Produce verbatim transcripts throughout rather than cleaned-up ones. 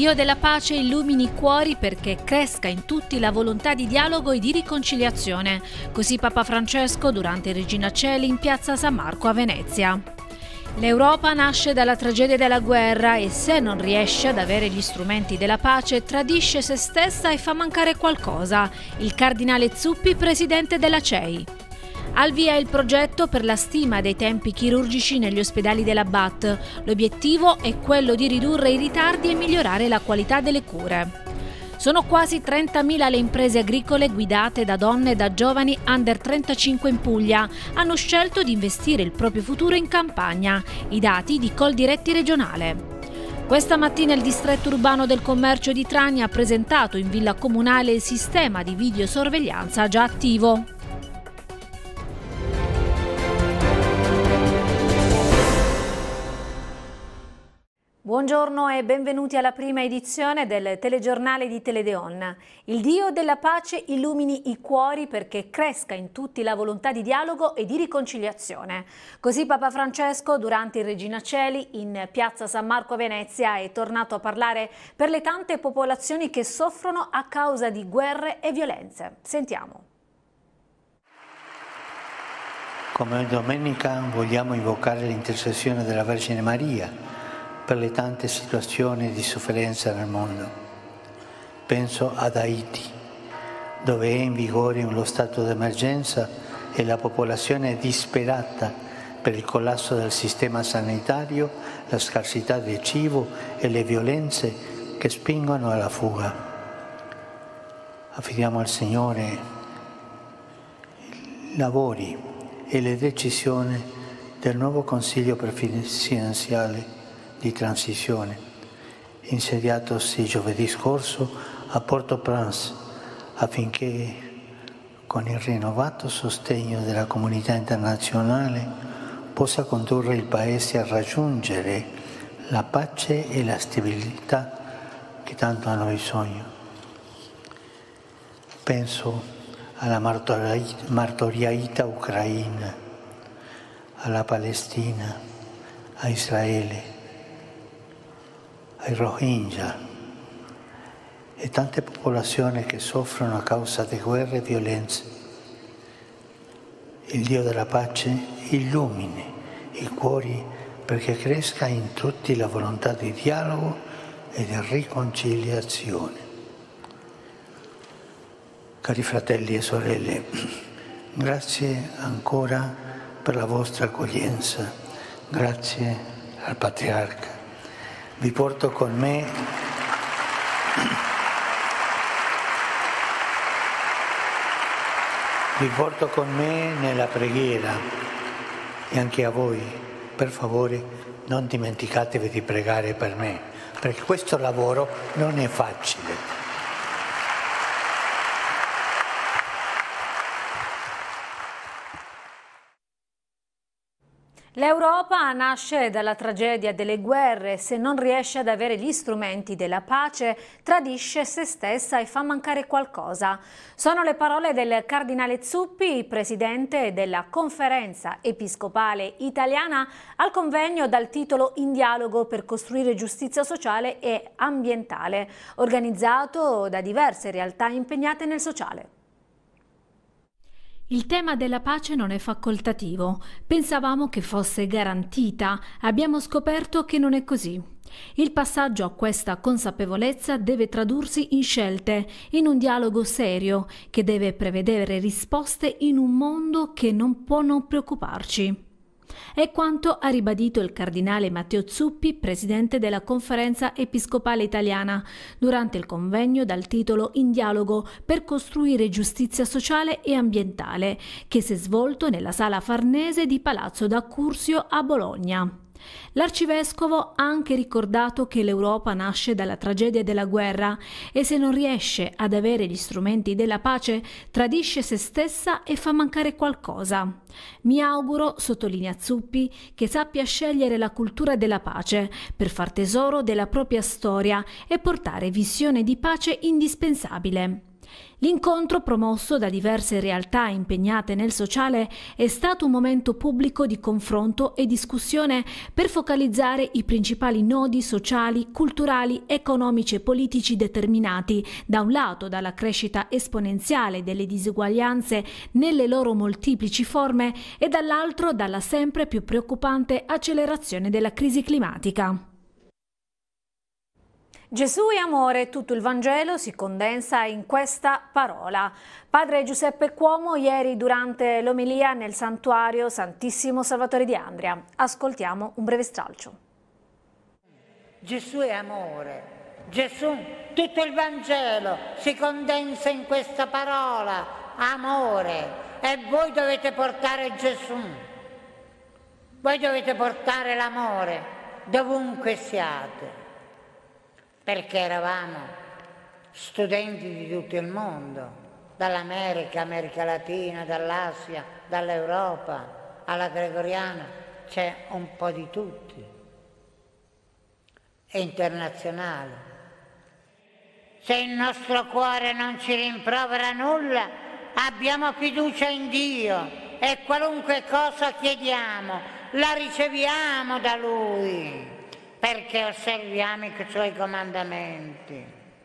Dio della pace illumini i cuori perché cresca in tutti la volontà di dialogo e di riconciliazione. Così Papa Francesco durante il Regina Coeli in piazza San Marco a Venezia. L'Europa nasce dalla tragedia della guerra e se non riesce ad avere gli strumenti della pace tradisce se stessa e fa mancare qualcosa. Il cardinale Zuppi, presidente della C E I. Al via il progetto per la stima dei tempi chirurgici negli ospedali della B A T. L'obiettivo è quello di ridurre i ritardi e migliorare la qualità delle cure. Sono quasi trentamila le imprese agricole guidate da donne e da giovani under trentacinque in Puglia. Hanno scelto di investire il proprio futuro in campagna. I dati di Coldiretti regionale. Questa mattina il distretto urbano del commercio di Trani ha presentato in villa comunale il sistema di videosorveglianza già attivo. Buongiorno e benvenuti alla prima edizione del telegiornale di Teledeon. Il Dio della pace illumini i cuori perché cresca in tutti la volontà di dialogo e di riconciliazione. Così Papa Francesco durante il Regina Coeli in piazza San Marco a Venezia è tornato a parlare per le tante popolazioni che soffrono a causa di guerre e violenze. Sentiamo. Come domenica vogliamo invocare l'intercessione della Vergine Maria per le tante situazioni di sofferenza nel mondo. Penso ad Haiti, dove è in vigore lo stato d'emergenza e la popolazione è disperata per il collasso del sistema sanitario, la scarsità di cibo e le violenze che spingono alla fuga. Affidiamo al Signore i lavori e le decisioni del nuovo Consiglio presidenziale di transizione, insediatosi giovedì scorso a Port-au-Prince, affinché con il rinnovato sostegno della comunità internazionale possa condurre il Paese a raggiungere la pace e la stabilità che tanto hanno bisogno. Penso alla martoriata Ucraina, alla Palestina, a Israele, ai Rohingya e tante popolazioni che soffrono a causa di guerre e violenze. Il Dio della pace illumini i cuori perché cresca in tutti la volontà di dialogo e di riconciliazione. Cari fratelli e sorelle, grazie ancora per la vostra accoglienza, grazie al Patriarca. Vi porto con me vi porto con me nella preghiera e anche a voi, per favore, non dimenticatevi di pregare per me, perché questo lavoro non è facile. L'Europa nasce dalla tragedia delle guerre, se non riesce ad avere gli strumenti della pace, tradisce se stessa e fa mancare qualcosa. Sono le parole del cardinale Zuppi, presidente della Conferenza Episcopale Italiana, al convegno dal titolo In dialogo per costruire giustizia sociale e ambientale, organizzato da diverse realtà impegnate nel sociale. Il tema della pace non è facoltativo. Pensavamo che fosse garantita. Abbiamo scoperto che non è così. Il passaggio a questa consapevolezza deve tradursi in scelte, in un dialogo serio, che deve prevedere risposte in un mondo che non può non preoccuparci. È quanto ha ribadito il cardinale Matteo Zuppi, presidente della Conferenza Episcopale Italiana, durante il convegno dal titolo In dialogo per costruire giustizia sociale e ambientale, che si è svolto nella Sala Farnese di Palazzo d'Accursio a Bologna. L'arcivescovo ha anche ricordato che l'Europa nasce dalla tragedia della guerra e se non riesce ad avere gli strumenti della pace tradisce se stessa e fa mancare qualcosa. Mi auguro, sottolinea Zuppi, che sappia scegliere la cultura della pace per far tesoro della propria storia e portare visione di pace indispensabile. L'incontro, promosso da diverse realtà impegnate nel sociale, è stato un momento pubblico di confronto e discussione per focalizzare i principali nodi sociali, culturali, economici e politici determinati, da un lato dalla crescita esponenziale delle disuguaglianze nelle loro molteplici forme e dall'altro dalla sempre più preoccupante accelerazione della crisi climatica. Gesù è amore, tutto il Vangelo si condensa in questa parola. Padre Giuseppe Cuomo ieri durante l'omelia nel santuario Santissimo Salvatore di Andria. Ascoltiamo un breve stralcio. Gesù è amore, Gesù, tutto il Vangelo si condensa in questa parola, amore, e voi dovete portare Gesù, voi dovete portare l'amore dovunque siate. Perché eravamo studenti di tutto il mondo, dall'America, America Latina, dall'Asia, dall'Europa, alla Gregoriana, c'è un po' di tutti, è internazionale. Se il nostro cuore non ci rimprovera nulla, abbiamo fiducia in Dio e qualunque cosa chiediamo, la riceviamo da Lui. Perché osserviamo i suoi comandamenti.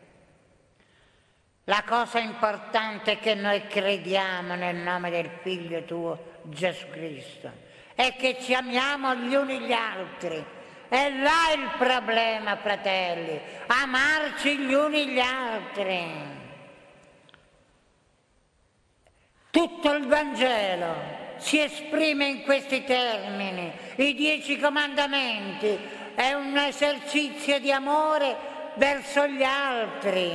La cosa importante è che noi crediamo nel nome del Figlio tuo, Gesù Cristo, e che ci amiamo gli uni gli altri. E là è il problema, fratelli, amarci gli uni gli altri. Tutto il Vangelo si esprime in questi termini, i dieci comandamenti. È un esercizio di amore verso gli altri.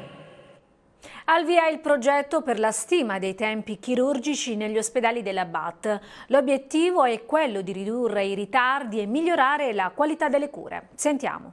Al via il progetto per la stima dei tempi chirurgici negli ospedali della B A T. L'obiettivo è quello di ridurre i ritardi e migliorare la qualità delle cure. Sentiamo.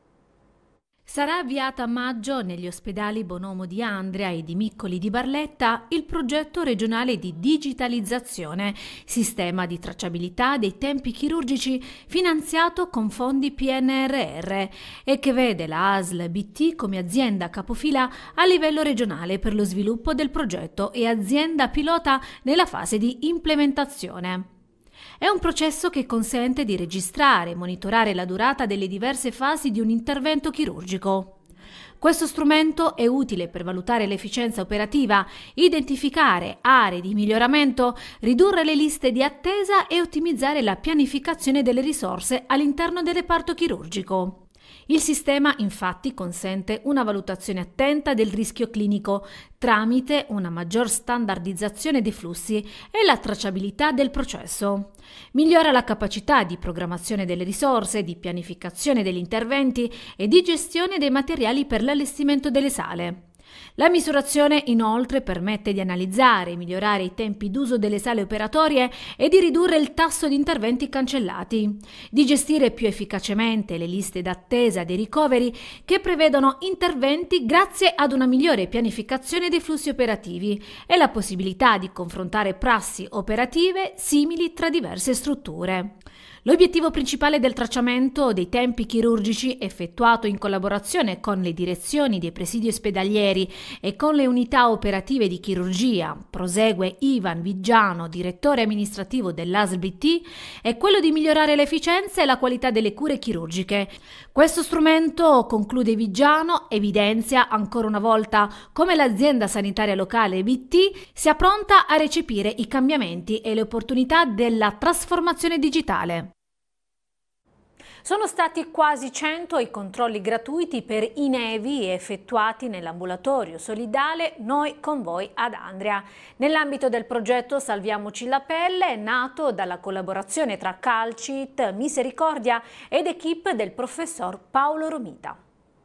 Sarà avviata a maggio negli ospedali Bonomo di Andria e di Miccoli di Barletta il progetto regionale di digitalizzazione, sistema di tracciabilità dei tempi chirurgici finanziato con fondi P N R R e che vede la A S L B T come azienda capofila a livello regionale per lo sviluppo del progetto e azienda pilota nella fase di implementazione. È un processo che consente di registrare e monitorare la durata delle diverse fasi di un intervento chirurgico. Questo strumento è utile per valutare l'efficienza operativa, identificare aree di miglioramento, ridurre le liste di attesa e ottimizzare la pianificazione delle risorse all'interno del reparto chirurgico. Il sistema infatti consente una valutazione attenta del rischio clinico tramite una maggior standardizzazione dei flussi e la tracciabilità del processo. Migliora la capacità di programmazione delle risorse, di pianificazione degli interventi e di gestione dei materiali per l'allestimento delle sale. La misurazione inoltre permette di analizzare e migliorare i tempi d'uso delle sale operatorie e di ridurre il tasso di interventi cancellati, di gestire più efficacemente le liste d'attesa dei ricoveri che prevedono interventi grazie ad una migliore pianificazione dei flussi operativi e la possibilità di confrontare prassi operative simili tra diverse strutture. L'obiettivo principale del tracciamento dei tempi chirurgici, effettuato in collaborazione con le direzioni dei presidi ospedalieri e con le unità operative di chirurgia, prosegue Ivan Viggiano, direttore amministrativo dell'A S L B T, è quello di migliorare l'efficienza e la qualità delle cure chirurgiche. Questo strumento, conclude Viggiano, evidenzia ancora una volta come l'azienda sanitaria locale B T sia pronta a recepire i cambiamenti e le opportunità della trasformazione digitale. Sono stati quasi cento i controlli gratuiti per i nevi effettuati nell'ambulatorio solidale Noi con voi ad Andria. Nell'ambito del progetto Salviamoci la pelle, nato dalla collaborazione tra Calcit, Misericordia ed equipe del professor Paolo Romita.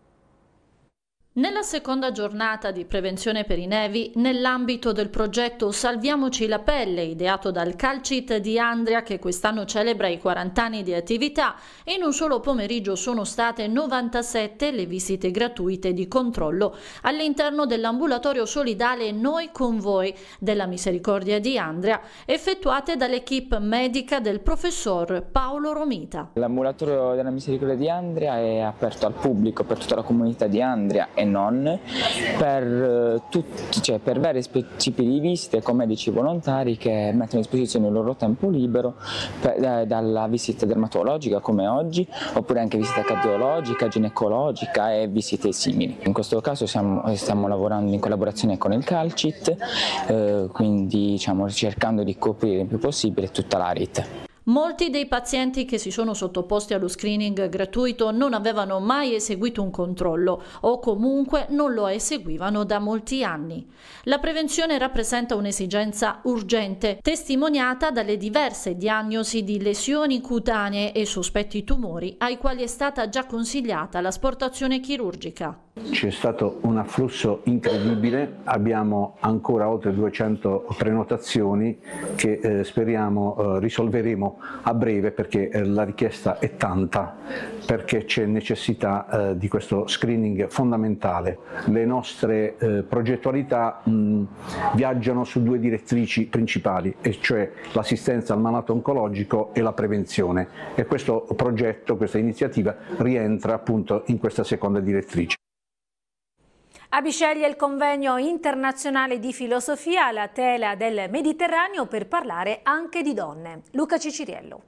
Nella seconda giornata di prevenzione per i nevi, nell'ambito del progetto Salviamoci la pelle, ideato dal Calcit di Andria, che quest'anno celebra i quaranta anni di attività, in un solo pomeriggio sono state novantasette le visite gratuite di controllo all'interno dell'ambulatorio solidale Noi con voi della Misericordia di Andria, effettuate dall'equipe medica del professor Paolo Romita. L'ambulatorio della Misericordia di Andria è aperto al pubblico, per tutta la comunità di Andria, e non, per, tutti, cioè per vari tipi di visite con medici volontari che mettono a disposizione il loro tempo libero per, dalla visita dermatologica come oggi, oppure anche visita cardiologica, ginecologica e visite simili. In questo caso siamo, stiamo lavorando in collaborazione con il Calcit, eh, quindi diciamo, cercando di coprire il più possibile tutta la rete. Molti dei pazienti che si sono sottoposti allo screening gratuito non avevano mai eseguito un controllo o comunque non lo eseguivano da molti anni. La prevenzione rappresenta un'esigenza urgente, testimoniata dalle diverse diagnosi di lesioni cutanee e sospetti tumori ai quali è stata già consigliata l'asportazione chirurgica. C'è stato un afflusso incredibile, abbiamo ancora oltre duecento prenotazioni che eh, speriamo eh, risolveremo a breve, perché eh, la richiesta è tanta, perché c'è necessità eh, di questo screening fondamentale. Le nostre eh, progettualità mh, viaggiano su due direttrici principali, e cioè l'assistenza al malato oncologico e la prevenzione, e questo progetto, questa iniziativa rientra appunto in questa seconda direttrice. A Bisceglie il convegno internazionale di filosofia alla tela del Mediterraneo per parlare anche di donne. Luca Ciciriello.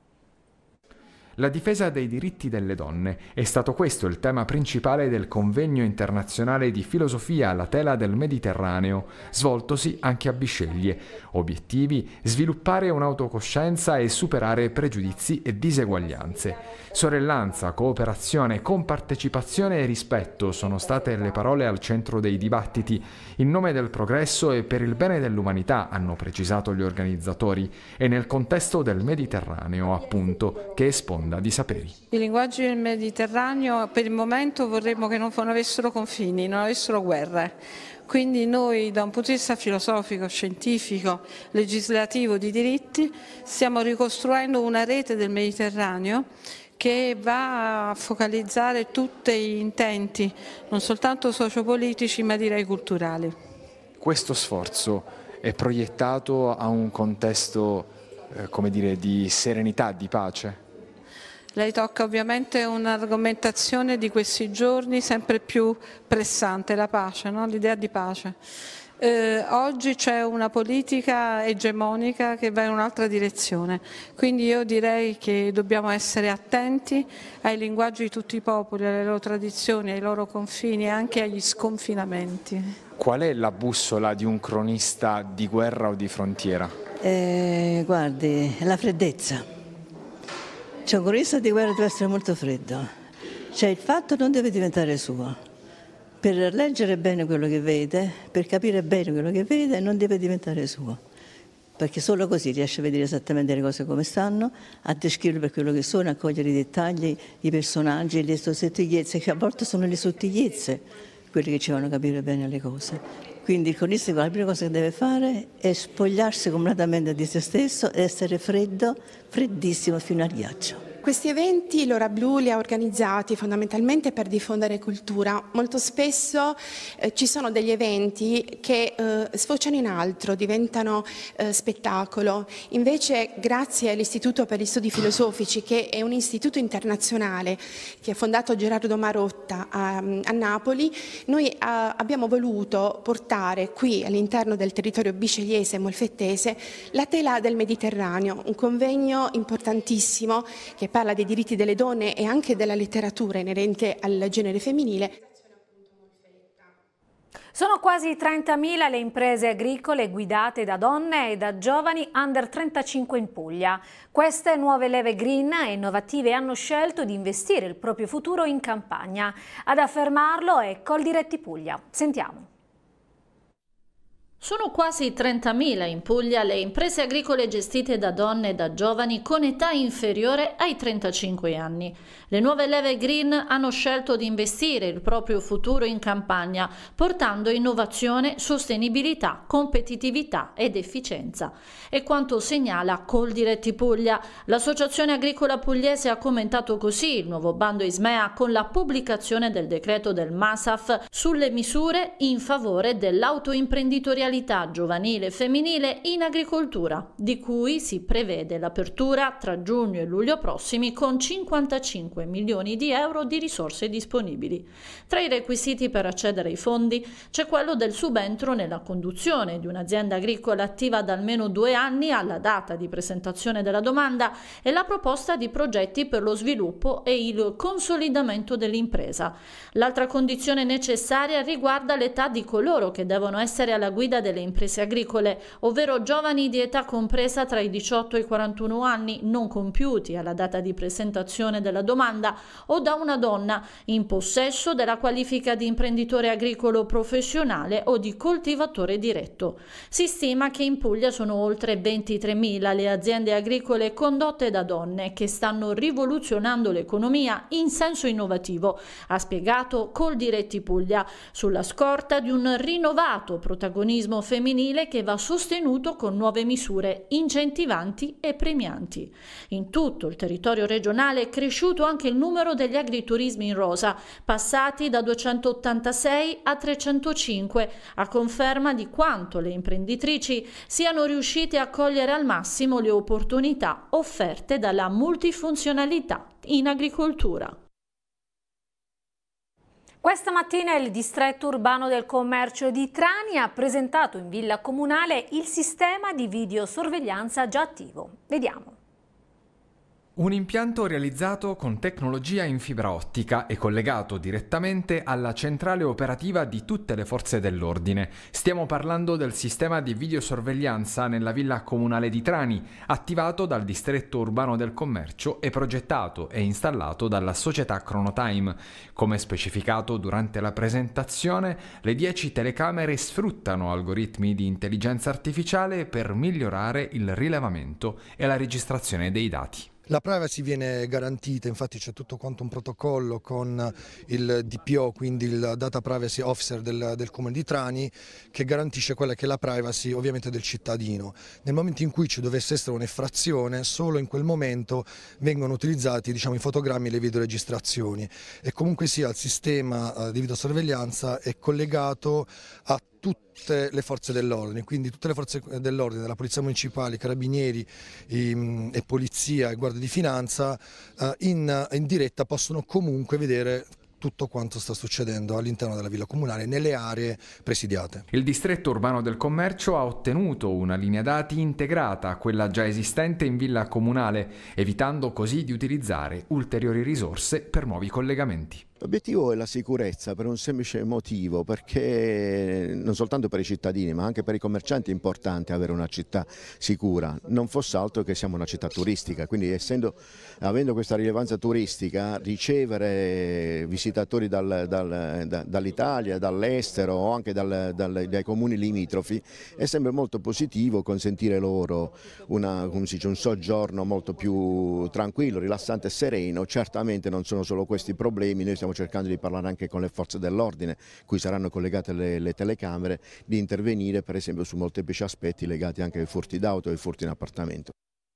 La difesa dei diritti delle donne è stato questo il tema principale del convegno internazionale di filosofia alla tela del Mediterraneo, svoltosi anche a Bisceglie. Obiettivi: sviluppare un'autocoscienza e superare pregiudizi e diseguaglianze. Sorellanza, cooperazione, compartecipazione e rispetto sono state le parole al centro dei dibattiti. In nome del progresso e per il bene dell'umanità, hanno precisato gli organizzatori, e nel contesto del Mediterraneo, appunto, che è sponda di saperi. I linguaggi del Mediterraneo per il momento vorremmo che non avessero confini, non avessero guerre. Quindi noi, da un punto di vista filosofico, scientifico, legislativo, di diritti, stiamo ricostruendo una rete del Mediterraneo che va a focalizzare tutti gli intenti, non soltanto sociopolitici, ma direi culturali. Questo sforzo è proiettato a un contesto, eh, come dire, di serenità, di pace? Lei tocca ovviamente un'argomentazione di questi giorni sempre più pressante, la pace, no? L'idea di pace. Eh, oggi c'è una politica egemonica che va in un'altra direzione, quindi io direi che dobbiamo essere attenti ai linguaggi di tutti i popoli, alle loro tradizioni, ai loro confini e anche agli sconfinamenti. Qual è la bussola di un cronista di guerra o di frontiera? Eh, guardi, la freddezza. Cioè, un cronista di guerra deve essere molto freddo, cioè il fatto non deve diventare suo. Per leggere bene quello che vede, per capire bene quello che vede, non deve diventare suo, perché solo così riesce a vedere esattamente le cose come stanno, a descriverle per quello che sono, a cogliere i dettagli, i personaggi, le sottigliezze, che a volte sono le sottigliezze quelle che ci fanno capire bene le cose. Quindi il cronista, la prima cosa che deve fare è spogliarsi completamente di se stesso e essere freddo, freddissimo fino al ghiaccio. Questi eventi l'Ora Blu li ha organizzati fondamentalmente per diffondere cultura. Molto spesso eh, ci sono degli eventi che eh, sfociano in altro, diventano eh, spettacolo. Invece, grazie all'Istituto per gli Studi Filosofici, che è un istituto internazionale che ha fondato Gerardo Marotta a, a Napoli, noi a, abbiamo voluto portare qui all'interno del territorio biscegliese e molfettese la tela del Mediterraneo, un convegno importantissimo che parla dei diritti delle donne e anche della letteratura inerente al genere femminile. Sono quasi trentamila le imprese agricole guidate da donne e da giovani under trentacinque in Puglia. Queste nuove leve green e innovative hanno scelto di investire il proprio futuro in campagna. Ad affermarlo è Coldiretti Puglia. Sentiamo. Sono quasi trentamila in Puglia le imprese agricole gestite da donne e da giovani con età inferiore ai trentacinque anni. Le nuove leve green hanno scelto di investire il proprio futuro in campagna, portando innovazione, sostenibilità, competitività ed efficienza. È quanto segnala Coldiretti Puglia. L'associazione agricola pugliese ha commentato così il nuovo bando Ismea con la pubblicazione del decreto del MASAF sulle misure in favore dell'autoimprenditorialità imprenditorialità giovanile e femminile in agricoltura, di cui si prevede l'apertura tra giugno e luglio prossimi con cinquantacinque milioni di euro di risorse disponibili. Tra i requisiti per accedere ai fondi c'è quello del subentro nella conduzione di un'azienda agricola attiva da almeno due anni alla data di presentazione della domanda e la proposta di progetti per lo sviluppo e il consolidamento dell'impresa. L'altra condizione necessaria riguarda l'età di coloro che devono essere alla guida delle imprese agricole, ovvero giovani di età compresa tra i diciotto e i quarantuno anni non compiuti alla data di presentazione della domanda o da una donna in possesso della qualifica di imprenditore agricolo professionale o di coltivatore diretto. Si stima che in Puglia sono oltre ventitremila le aziende agricole condotte da donne che stanno rivoluzionando l'economia in senso innovativo, ha spiegato Coldiretti Puglia, sulla scorta di un rinnovato protagonismo femminile che va sostenuto con nuove misure incentivanti e premianti. In tutto il territorio regionale è cresciuto anche il numero degli agriturismi in rosa, passati da duecentottantasei a trecentocinque, a conferma di quanto le imprenditrici siano riuscite a cogliere al massimo le opportunità offerte dalla multifunzionalità in agricoltura. Questa mattina il distretto urbano del commercio di Trani ha presentato in Villa Comunale il sistema di videosorveglianza già attivo. Vediamo. Un impianto realizzato con tecnologia in fibra ottica e collegato direttamente alla centrale operativa di tutte le forze dell'ordine. Stiamo parlando del sistema di videosorveglianza nella Villa Comunale di Trani, attivato dal distretto urbano del commercio e progettato e installato dalla società Chronotime. Come specificato durante la presentazione, le dieci telecamere sfruttano algoritmi di intelligenza artificiale per migliorare il rilevamento e la registrazione dei dati. La privacy viene garantita, infatti c'è tutto quanto un protocollo con il D P O, quindi il Data Privacy Officer del, del Comune di Trani, che garantisce quella che è la privacy ovviamente del cittadino. Nel momento in cui ci dovesse essere un'infrazione, solo in quel momento vengono utilizzati, diciamo, i fotogrammi e le videoregistrazioni, e comunque sia il sistema di videosorveglianza è collegato a tutte le forze dell'ordine, quindi tutte le forze dell'ordine, la Polizia Municipale, i Carabinieri i, e Polizia e Guardia di Finanza eh, in, in diretta possono comunque vedere tutto quanto sta succedendo all'interno della Villa Comunale nelle aree presidiate. Il distretto urbano del commercio ha ottenuto una linea dati integrata a quella già esistente in Villa Comunale, evitando così di utilizzare ulteriori risorse per nuovi collegamenti. L'obiettivo è la sicurezza per un semplice motivo, perché non soltanto per i cittadini ma anche per i commercianti è importante avere una città sicura, non fosse altro che siamo una città turistica, quindi essendo, avendo questa rilevanza turistica, ricevere visitatori dal, dal, da, dall'Italia, dall'estero o anche dal, dal, dai comuni limitrofi è sempre molto positivo, consentire loro una, come si dice, un soggiorno molto più tranquillo, rilassante e sereno. Certamente non sono solo questi problemi, noi stiamo cercando di parlare anche con le forze dell'ordine, cui saranno collegate le, le telecamere, di intervenire per esempio su molteplici aspetti legati anche ai furti d'auto e ai furti in appartamento.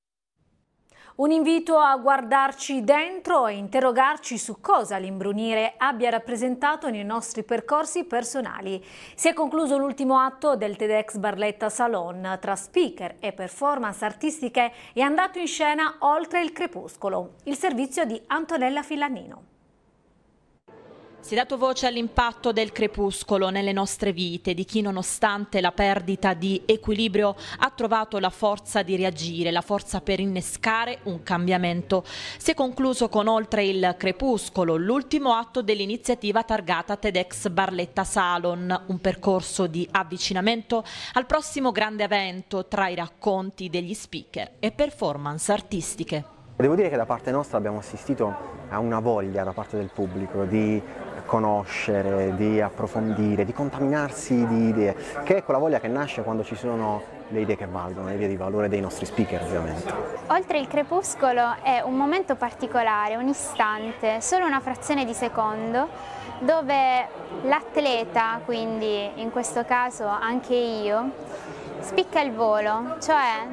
Un invito a guardarci dentro e interrogarci su cosa l'imbrunire abbia rappresentato nei nostri percorsi personali. Si è concluso l'ultimo atto del TEDx Barletta Salon. Tra speaker e performance artistiche è andato in scena Oltre il crepuscolo, il servizio di Antonella Fillanino. Si è dato voce all'impatto del crepuscolo nelle nostre vite, di chi nonostante la perdita di equilibrio ha trovato la forza di reagire, la forza per innescare un cambiamento. Si è concluso con Oltre il crepuscolo, l'ultimo atto dell'iniziativa targata TEDx Barletta Salon, un percorso di avvicinamento al prossimo grande evento tra i racconti degli speaker e performance artistiche. Devo dire che da parte nostra abbiamo assistito a una voglia da parte del pubblico di conoscere, di approfondire, di contaminarsi di idee, che è quella voglia che nasce quando ci sono le idee che valgono, le idee di valore dei nostri speaker ovviamente. Oltre il crepuscolo è un momento particolare, un istante, solo una frazione di secondo, dove l'atleta, quindi in questo caso anche io, spicca il volo, cioè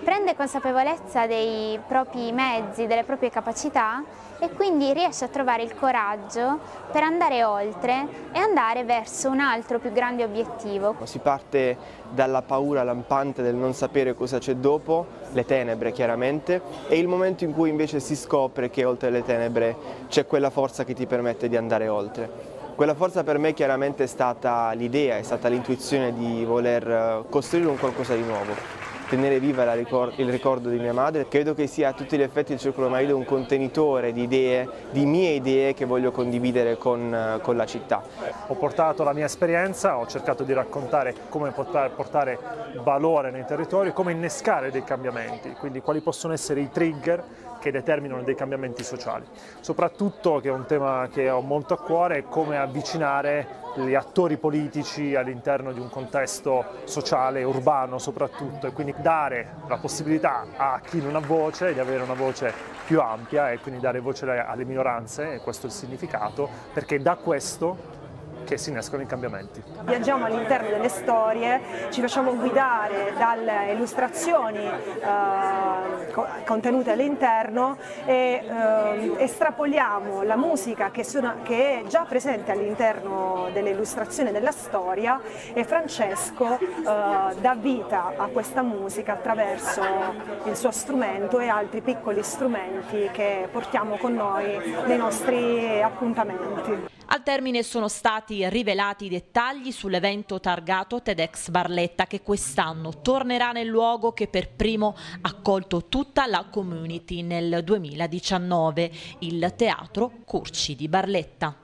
prende consapevolezza dei propri mezzi, delle proprie capacità e quindi riesce a trovare il coraggio per andare oltre e andare verso un altro più grande obiettivo. Si parte dalla paura lampante del non sapere cosa c'è dopo, le tenebre chiaramente, e il momento in cui invece si scopre che oltre le tenebre c'è quella forza che ti permette di andare oltre. Quella forza per me chiaramente è stata l'idea, è stata l'intuizione di voler costruire un qualcosa di nuovo, tenere viva la ricor- il ricordo di mia madre. Credo che sia a tutti gli effetti il Circolo Marido un contenitore di idee, di mie idee che voglio condividere con, con la città. Ho portato la mia esperienza, ho cercato di raccontare come portare, portare valore nei territori, come innescare dei cambiamenti, quindi quali possono essere i trigger che determinano dei cambiamenti sociali. Soprattutto, che è un tema che ho molto a cuore, è come avvicinare gli attori politici all'interno di un contesto sociale, urbano soprattutto, e quindi dare la possibilità a chi non ha voce di avere una voce più ampia e quindi dare voce alle minoranze, e questo è il significato, perché da questo che si innescano i cambiamenti. Viaggiamo all'interno delle storie, ci facciamo guidare dalle illustrazioni eh, contenute all'interno e eh, estrapoliamo la musica che, suona, che è già presente all'interno delle illustrazioni della storia, e Francesco eh, dà vita a questa musica attraverso il suo strumento e altri piccoli strumenti che portiamo con noi nei nostri appuntamenti. Al termine sono stati rivelati i dettagli sull'evento targato TEDx Barletta, che quest'anno tornerà nel luogo che per primo ha accolto tutta la community nel duemiladiciannove, il Teatro Curci di Barletta.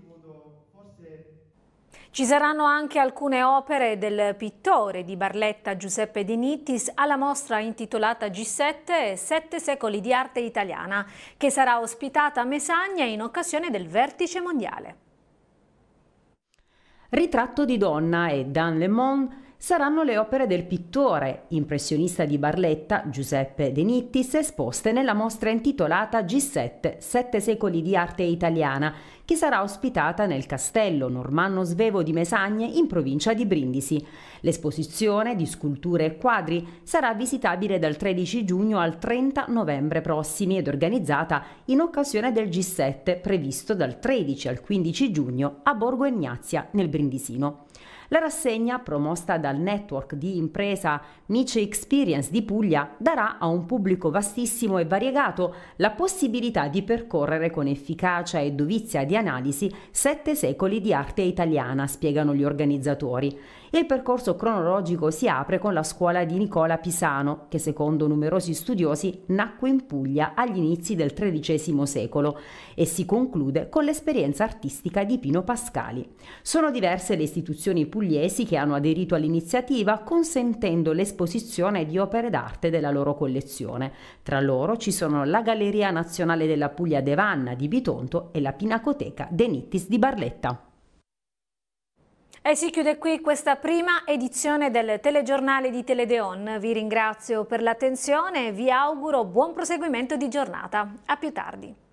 Ci saranno anche alcune opere del pittore di Barletta Giuseppe De Nittis alla mostra intitolata G sette, Sette secoli di arte italiana, che sarà ospitata a Mesagna in occasione del Vertice Mondiale. Ritratto di donna e Dan Le Monde saranno le opere del pittore, impressionista di Barletta, Giuseppe De Nittis, esposte nella mostra intitolata G sette, Sette secoli di arte italiana, che sarà ospitata nel Castello Normanno Svevo di Mesagne, in provincia di Brindisi. L'esposizione di sculture e quadri sarà visitabile dal tredici giugno al trenta novembre prossimi ed organizzata in occasione del G sette, previsto dal tredici al quindici giugno a Borgo Egnazia, nel Brindisino. La rassegna, promossa dal network di impresa Mice Experience di Puglia, darà a un pubblico vastissimo e variegato la possibilità di percorrere con efficacia e dovizia di analisi sette secoli di arte italiana, spiegano gli organizzatori. Il percorso cronologico si apre con la scuola di Nicola Pisano, che secondo numerosi studiosi nacque in Puglia agli inizi del tredicesimo secolo, e si conclude con l'esperienza artistica di Pino Pascali. Sono diverse le istituzioni pugliesi che hanno aderito all'iniziativa, consentendo l'esposizione di opere d'arte della loro collezione. Tra loro ci sono la Galleria Nazionale della Puglia De Vanna di Bitonto e la Pinacoteca De Nittis di Barletta. E si chiude qui questa prima edizione del telegiornale di Teledeon. Vi ringrazio per l'attenzione e vi auguro buon proseguimento di giornata. A più tardi.